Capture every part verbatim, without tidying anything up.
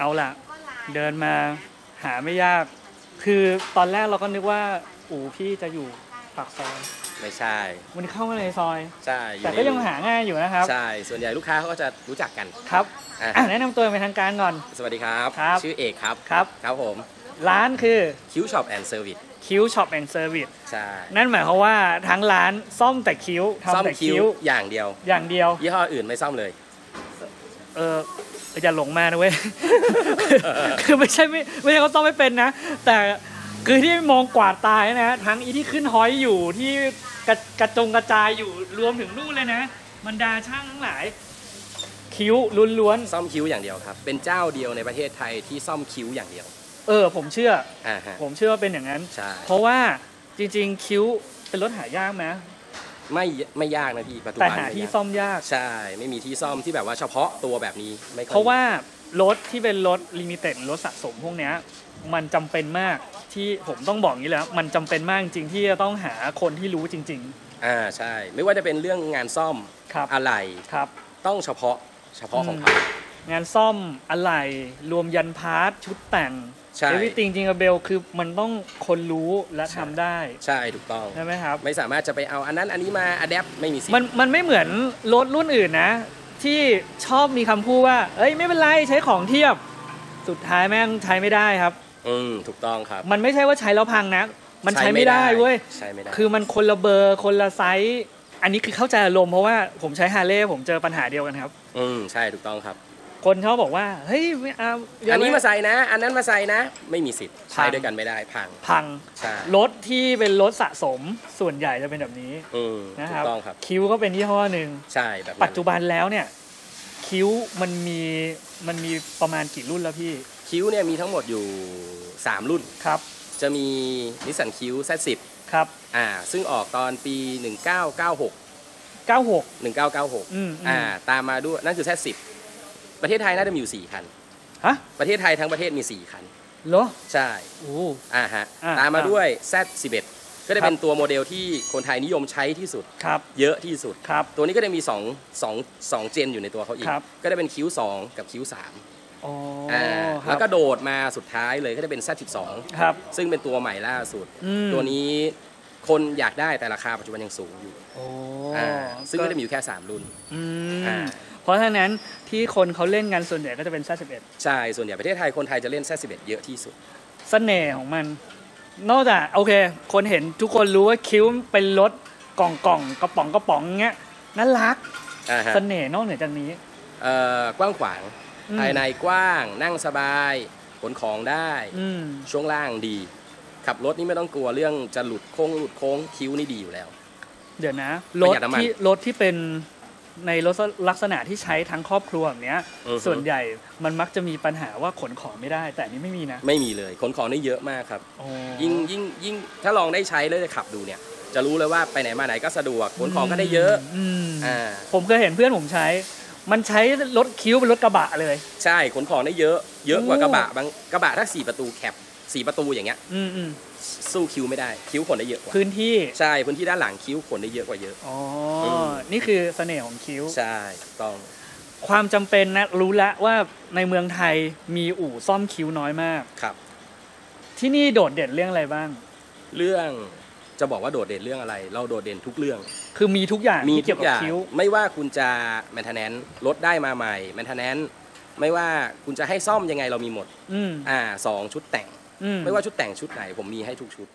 ล่ะเดินมาหาไม่ยากคือตอนแรกเราก็นึกว่าอู่พี่จะอยู่ปากซอยไม่ใช่มันเข้ามาในซอยใช่แต่ก็ยังหาง่ายอยู่นะครับใช่ส่วนใหญ่ลูกค้าเขาก็จะรู้จักกันครับแนะนำตัวเป็นทางการก่อนสวัสดีครับชื่อเอกครับครับครับผมร้านคือคิ้วช็อปแอนด์เซอร์วิสคิ้วช็อปแอนด์เซอร์วิสใช่นั่นหมายความว่าทั้งร้านซ่อมแต่คิ้วทำแต่คิ้วอย่างเดียวอย่างเดียวยี่ห้ออื่นไม่ซ่อมเลยเอออย่าหลงมานะเว้ยคือไม่ใช่ไม่ไม่ใช่เขาซ่อมไม่เป็นนะแต่คือที่มองกวาดตายนะทั้งอีที่ขึ้นห้อยอยู่ที่กระกระจงกระจายอยู่รวมถึงนู่นเลยนะบรรดาช่างทั้งหลายคิ้วล้วนๆซ่อมคิ้วอย่างเดียวครับเป็นเจ้าเดียวในประเทศไทยที่ซ่อมคิ้วอย่างเดียวเออผมเชื่ออ่าฮะผมเชื่อว่าเป็นอย่างนั้นเพราะว่าจริงๆคิ้วเป็นรถหายากไหมไม่ไม่ยากนะพี่ปัจจุบันแต่หาที่ซ่อมยากใช่ไม่มีที่ซ่อมที่แบบว่าเฉพาะตัวแบบนี้ไม่เพราะว่ารถที่เป็นรถลิมิเต็ดรถสะสมพวกนี้มันจำเป็นมากที่ผมต้องบอกอย่างนี้แล้วมันจำเป็นมากจริงที่จะต้องหาคนที่รู้จริงๆอ่าใช่ไม่ว่าจะเป็นเรื่องงานซ่อมอะไรครับต้องเฉพาะเฉพาะของเขางานซ่อมอะไรรวมยันพาร์ทชุดแต่งเอวิติงจริงๆเบลคือมันต้องคนรู้และทำได้ใช่ถูกต้องใช่ไหมครับไม่สามารถจะไปเอาอันนั้นอันนี้มาอัดแอปไม่มีสิมันมันไม่เหมือนรถรุ่นอื่นนะที่ชอบมีคำพูดว่าเอ้ยไม่เป็นไรใช้ของเทียบสุดท้ายแม่งใช้ไม่ได้ครับอืมถูกต้องครับมันไม่ใช่ว่าใช้แล้วพังนะมันใช้ไม่ได้เว้ยใช้ไม่ได้คือมันคนละเบอร์คนละไซส์อันนี้คือเข้าใจอารมณ์เพราะว่าผมใช้ฮาร์เลย์ผมเจอปัญหาเดียวกันครับอืมใช่ถูกต้องครับคนชอบบอกว่าเฮ้ยไม่เอาอันนี้มาใส่นะอันนั้นมาใส่นะไม่มีสิทธิ์ใช้ด้วยกันไม่ได้พังพังใช่รถที่เป็นรถสะสมส่วนใหญ่จะเป็นแบบนี้นะครับถูกต้องครับคิ้วก็เป็นยี่ห้อหนึ่งใช่แบบปัจจุบันแล้วเนี่ยคิ้วมันมีมันมีประมาณกี่รุ่นแล้วพี่คิ้วเนี่ยมีทั้งหมดอยู่สามรุ่นครับจะมีนิสสันคิ้ว แซด สิบครับอ่าซึ่งออกตอนปีหนึ่งเก้าเก้าหกเก้าหกหนึ่งเก้าเก้าหกอืมอ่าตามมาด้วยนั่นคือ แซด สิบ ประเทศไทยน่าจะมีอยู่สี่คันฮะประเทศไทยทั้งประเทศมีสี่คันเหรอใช่โอ้อ่าฮะตามมาด้วย แซด สิบเอ็ด ก็จะเป็นตัวโมเดลที่คนไทยนิยมใช้ที่สุดเยอะที่สุดตัวนี้ก็จะมีสอง สอง สองเจนอยู่ในตัวเขาอีกก็จะเป็นคิ้วสองกับคิ้วสามอ๋อแล้วก็โดดมาสุดท้ายเลยก็จะเป็น แซด สิบสองครับซึ่งเป็นตัวใหม่ล่าสุดตัวนี้คนอยากได้แต่ราคาปัจจุบันยังสูงอยู่ซึ่งก็จะมีอยู่แค่สามรุ่นเพราะฉะนั้นที่คนเขาเล่นกันส่วนใหญ่ก็จะเป็น แซด สิบเอ็ดใช่ส่วนใหญ่ประเทศไทยคนไทยจะเล่น แซด สิบเอ็ด เยอะที่สุดเสน่ห์ของมันนอกจากโอเคคนเห็นทุกคนรู้ว่าคิ้วเป็นรถกล่องกล่องกระป๋องกระป๋องเงี้ยน่ารักเสน่ห์นอกเหนือจากนี้กว้างขวางภายในกว้างนั่งสบายขนของได้ช่วงล่างดีขับรถนี่ไม่ต้องกลัวเรื่องจะหลุดโค้งหลุดโค้งคิ้วนี่ดีอยู่แล้วเดี๋ยวนะรถที่รถที่เป็นในรถลักษณะที่ใช้ทั้งครอบครัวแบบนี้ส่วนใหญ่มันมักจะมีปัญหาว่าขนของไม่ได้แต่นี้ไม่มีนะไม่มีเลยขนของได้เยอะมากครับยิ่งยิ่งยิ่งถ้าลองได้ใช้แล้วจะขับดูเนี่ยจะรู้เลยว่าไปไหนมาไหนก็สะดวกขนของก็ได้เยอะอ่าผมเคยเห็นเพื่อนผมใช้มันใช้รถคิ้วเป็นรถกระบะเลยใช่ขนของได้เยอะเยอะกว่ากระบะบางกระบะถ้าสี่ประตูแคปสี่ประตูอย่างเงี้ยสู้คิ้วไม่ได้คิ้วขนได้เยอะกว่าพื้นที่ใช่พื้นที่ด้านหลังคิ้วขนได้เยอะกว่าเยอะอ๋อนี่คือเสน่ห์ของคิ้วใช่ต้องความจำเป็นนะรู้ละว่าในเมืองไทยมีอู่ซ่อมคิ้วน้อยมากครับที่นี่โดดเด่นเรื่องอะไรบ้างเรื่องจะบอกว่าโดดเด่นเรื่องอะไรเราโดดเด่นทุกเรื่องคือมีทุกอย่างมีเกี่ยวกับคิ้วไม่ว่าคุณจะแมนเทนแนนซ์รถได้มาใหม่แมนเทนแนนซ์ไม่ว่าคุณจะให้ซ่อมยังไงเรามีหมดอ่าสองชุดแต่งไม่ว่าชุดแต่งชุดไหนผมมีให้ทุกชุด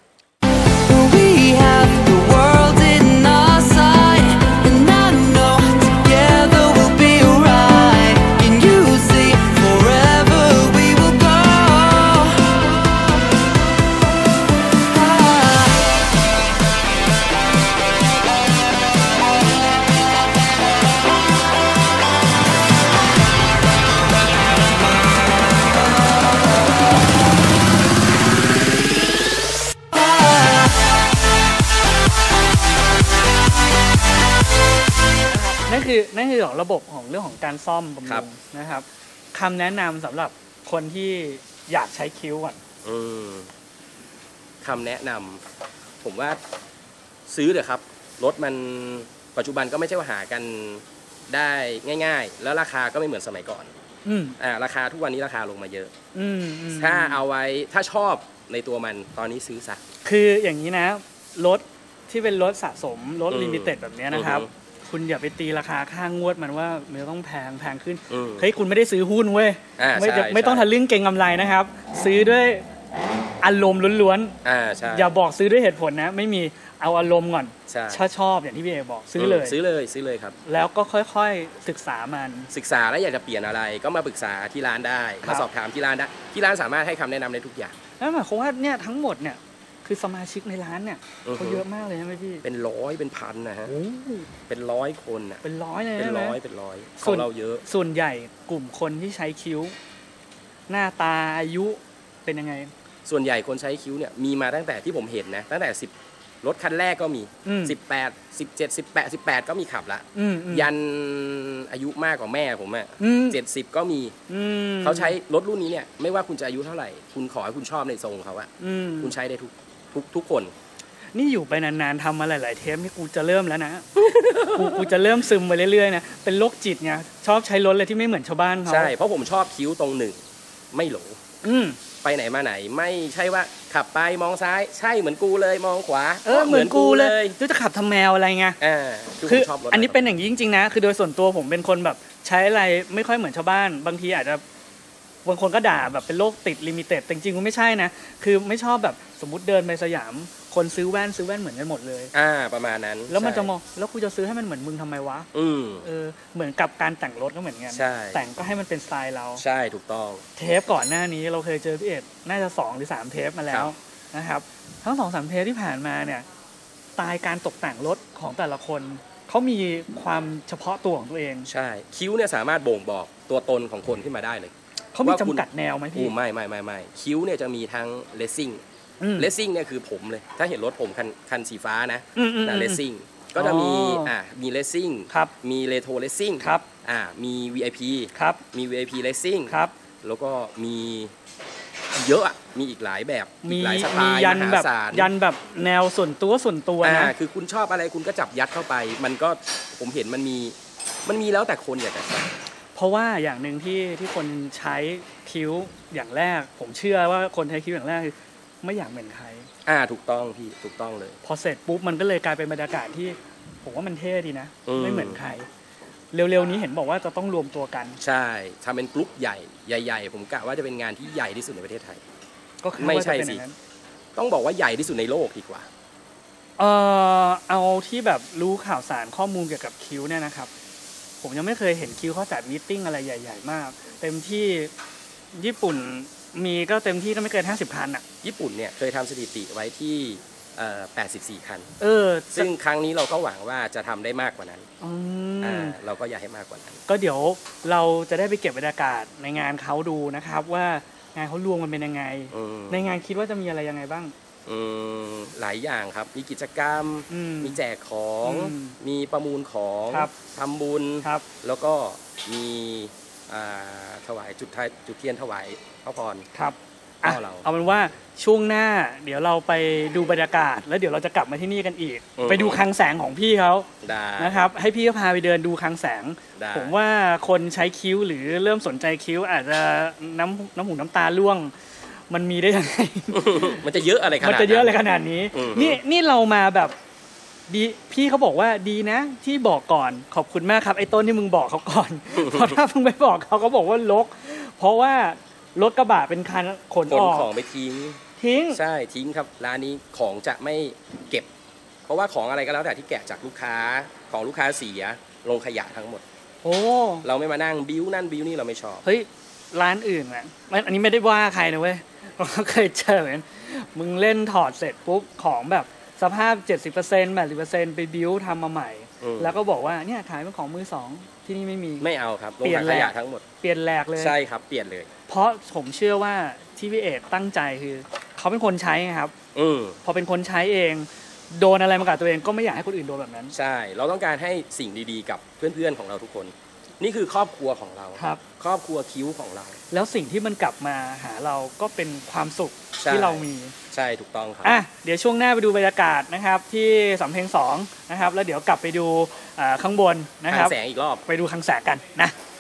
นั่นคือนั่นคือของระบบของเรื่องของการซ่อมบำรุงนะครับคำแนะนำสำหรับคนที่อยากใช้คิ้วก่อนคำแนะนำผมว่าซื้อเถอะครับรถมันปัจจุบันก็ไม่ใช่ว่าหากันได้ง่ายๆแล้วราคาก็ไม่เหมือนสมัยก่อนอืมอ่าราคาทุกวันนี้ราคาลงมาเยอะอืมอืมถ้าเอาไว้ถ้าชอบในตัวมันตอนนี้ซื้อซะคืออย่างนี้นะรถที่เป็นรถสะสมรถอืมลิมิเต็ดแบบเนี้ยนะครับอือฮึคุณอย่าไปตีราคาค่างวดมันว่ามันจะต้องแพงแพงขึ้นอืมเฮ้ยคุณไม่ได้ซื้อหุ้นเว้ยอ่าไม่ใช่จะไม่ต้องใช่ทะลึ่งเก็งกำไรนะครับ ซื้อด้วยอารมณ์ล้วนอ่าใช่ๆอย่าบอกซื้อด้วยเหตุผลนะ ไม่มีเอาอารมณ์ก่อนใช่ถ้าชอบอย่างที่พี่เอกบอกซื้อเลยซื้อเลยซื้อเลยครับแล้วก็ค่อยๆศึกษามันศึกษาแล้วอยากจะเปลี่ยนอะไรก็มาปรึกษาที่ร้านได้ครับมาสอบถามที่ร้านได้ที่ร้านสามารถให้คำแนะนำได้ทุกอย่างนั่นหมายความว่าเนี่ยทั้งหมดเนี่ยคือสมาชิกในร้านเนี่ยอือฮึเขาเยอะมากเลยใช่ไหมพี่เป็นร้อยเป็นพันนะฮะโอ้เป็นร้อยคนอ่ะเป็นร้อยเลยเป็นใช่ไหมร้อยเป็นร้อยขส่อวนงเราเยอะส่วนใหญ่กลุ่มคนที่ใช้คิ้ว หน้าตาอายุเป็นยังไงส่วนใหญ่คนใช้คิ้วเนี่ยมีมาตั้งแต่ที่ผมเห็นนะตั้งแต่สิบรถคันแรกก็มีอืมสิบแปด สิบเจ็ด สิบแปด สิบแปดก็มีขับละอืมอืมยันอายุมากกว่าแม่ผมอะอืมเจ็ดสิบก็มีอืมเขาใช้รถรุ่นนี้เนี่ยไม่ว่าคุณจะอายุเท่าไหร่ คุณขอให้คุณชอบในทรงเขาอะอืมคุณใช้ได้ทุกทุกทุกคนนี่อยู่ไปนานๆทำมาหลายๆเทปนี่กูจะเริ่มแล้วนะ กูกูจะเริ่มซึมไปเรื่อยๆนะเป็นโรคจิตไงชอบใช้รถเลยที่ไม่เหมือนชาวบ้านเขาใช่เพราะผมชอบคิ้วตรงหนึ่งไม่โหลอืมไปไหนมาไหนไม่ใช่ว่าขับไปมองซ้ายใช่เหมือนกูเลยมองขวาเออเหมือนกูเลยจะขับทำแมวอะไรไงอ่าคือผคือมชอบรถอันนี้เป็นอย่างนี้จริงๆนะคือโดยส่วนตัวผมเป็นคนแบบใช้อะไรไม่ค่อยเหมือนชาวบ้าน บางทีอาจจะบางคนก็ด่าแบบเป็นโรคติดลิมิเต็ดแต่จริงๆก็ไม่ใช่นะคือไม่ชอบแบบสมมติเดินไปสยามคนซื้อแว่นซื้อแว่นเหมือนกันหมดเลยอ่าประมาณนั้นแล้วมันใช่จะมองแล้วกูจะซื้อให้มันเหมือนมึงทำไมวะอืมเออเหมือนกับการแต่งรถก็เหมือนกันใช่แต่งก็ให้มันเป็นสไตล์เราใช่ถูกต้องเทปก่อนหน้านี้เราเคยเจอพี่เอกน่าจะสองหรือสามเทปมาแล้วนะครับทั้งสองสามเทปที่ผ่านมาเนี่ยสไตล์การตกแต่งรถของแต่ละคนเขามีความเฉพาะตัวของตัวเองใช่คิ้วเนี่ยสามารถบ่งบอกตัวตนของคนขึ้นมาได้เลยเขามีว่าคุณจำกัดแนวไหมอู้พี่ไม่ไม่ไม่ไม่คิ้วเนี่ยจะมีทั้งเลสซิ่งอืมเลสซิ่งเนี่ยคือผมเลย ถ้าเห็นรถผมคันคันสีฟ้านะอืมอืมนะอืมเลสซิ่งก็จะมีอ๋ออ่อ่ามีเลสซิ่งครับมีเรโทรเลสซิ่งครับอ่ามี วี ไอ พีครับมี วี ไอ พี Racing ครับแล้วก็มีเยอะอะมีอีกหลายแบบมีอีกหลายสไตมีล์ยันมหาแบบศาลยันแบบแนวส่วนตัวส่วนตัวอ่านะคือคุณชอบอะไรคุณก็จับยัดเข้าไป มันก็ผมเห็นมันมีมันมีแล้วแต่คนอยากจะใส่เพราะว่าอย่างหนึ่งที่ที่คนใช้คิ้วอย่างแรก ผมเชื่อว่าคนใช้คิ้วอย่างแรกคือไม่อยากเหมือนใครอ่าถูกต้องพี่ถูกต้องเลยพอเสร็จปุ๊บมันก็เลยกลายเป็นบรรยากาศที่ผมว่ามันเท่ดีนะอืมไม่เหมือนใคร เร็วๆนี้เห็นบอกว่าจะต้องรวมตัวกันใช่ทำเป็นกลุ่มใหญ่ใหญ่ๆผมกะว่าจะเป็นงานที่ใหญ่ที่สุดในประเทศไทยก็คือไม่ว่าใช่จะเป็นอสิย่างนั้นต้องบอกว่าใหญ่ที่สุดในโลกดีกว่าเออเอาที่แบบรู้ข่าวสารข้อมูลเกี่ยวกับคิ้วเนี่ยนะครับ ผมยังไม่เคยเห็นคิ้วเขาจัดมีตติ้งอะไรใหญ่ ๆ มาก เต็มที่ญี่ปุ่นมีก็เต็มที่ก็ไม่เกินห้าสิบคันอ่ะญี่ปุ่นเนี่ยเคยทำสถิติไว้ที่เอ่อแปดสิบสี่คันเออซึ่งครั้งนี้เราก็หวังว่าจะทำได้มากกว่านั้นอือ่าม เราก็อยากให้มากกว่านั้นก็เดี๋ยวเราจะได้ไปเก็บบรรยากาศในงานเขาดูนะครับ ว่างานเขารวมมันเป็นยังไงอืมในงานคิดว่าจะมีอะไรยังไงบ้างอืมหลายอย่างครับ มีกิจกรรมอืมมีแจกของอืมมีประมูลของครับทำบุญครับแล้วก็มีอ่าถวายจุดไทยจุดเทียนถวายพระพรครับอ่ะเอาเราเอาเป็นว่าช่วงหน้า เดี๋ยวเราไปดูบรรยากาศ แล้วเดี๋ยวเราจะกลับมาที่นี่กันอีกอืมไปดูคลังแสงของพี่เขาได้นะครับ ให้พี่เขาพาไปเดินดูคลังแสงได้ผมว่าคนใช้คิ้วหรือเริ่มสนใจคิ้ว อาจจะน้ำน้ำหูน้ำตาร่วง มันมีได้ยังไงมันจะเยอะอะไรขนาดมันจะเยอะเลยขนาดนี้อืมนี่นี่เรามาแบบดีพี่เขาบอกว่าดีนะ ที่บอกก่อนขอบคุณมากครับไอ้ต้นที่มึงบอกเขาก่อน เพราะถ้ามึงไม่บอกเขาเขาบอกว่าลก เพราะว่ารถกระบะเป็นคันขนขนออกของไปทิ้งทิ้งใช่ทิ้งครับร้านนี้ของจะไม่เก็บ เพราะว่าของอะไรก็แล้วแต่ที่แกะจากลูกค้าของลูกค้าเสียลงขยะทั้งหมดโอ้เราไม่มานั่งบิ้วนั่นบิ้วนี่เราไม่ชอบเฮ้ยร้านอื่นอ่ะไม่อันนี้ไม่ได้ว่าใครนะเว้ย เราเคยเจอเหมือนกันมึงเล่นถอดเสร็จปุ๊บของแบบสภาพ เจ็ดสิบเปอร์เซ็นต์ แปดสิบเปอร์เซ็นต์ ไปบิ้วทำมาใหม่อืมแล้วก็บอกว่าเนี่ยขายเป็นของมือสองที่นี่ไม่มีไม่เอาครับลงเปลี่ยนถังแหขละยะทั้งหมดเปลี่ยนแหลกเลยใช่ครับเปลี่ยนเลยเพราะผมเชื่อว่าที่พี่เอกตั้งใจคือเขาเป็นคนใช้ไงครับอืมพอเป็นคนใช้เอง โดนอะไรมากับตัวเองก็ไม่อยากให้คนอื่นโดนแบบนั้นใช่ เราต้องการให้สิ่งดีๆกับเพื่อนๆของเราทุกคน นี่คือครอบครัวของเราครับครอบครัวคิ้วของเราแล้วสิ่งที่มันกลับมาหาเราก็เป็นความสุขใช่ที่เรามีใช่ถูกต้องครับอ่ะเดี๋ยวช่วงหน้าไปดูบรรยากาศนะครับที่สำเพ็งสองนะครับแล้วเดี๋ยวกลับไปดูอ่าข้างบนนะคทารับงแสงอีกรอบไปดูคลังแสงกันนะ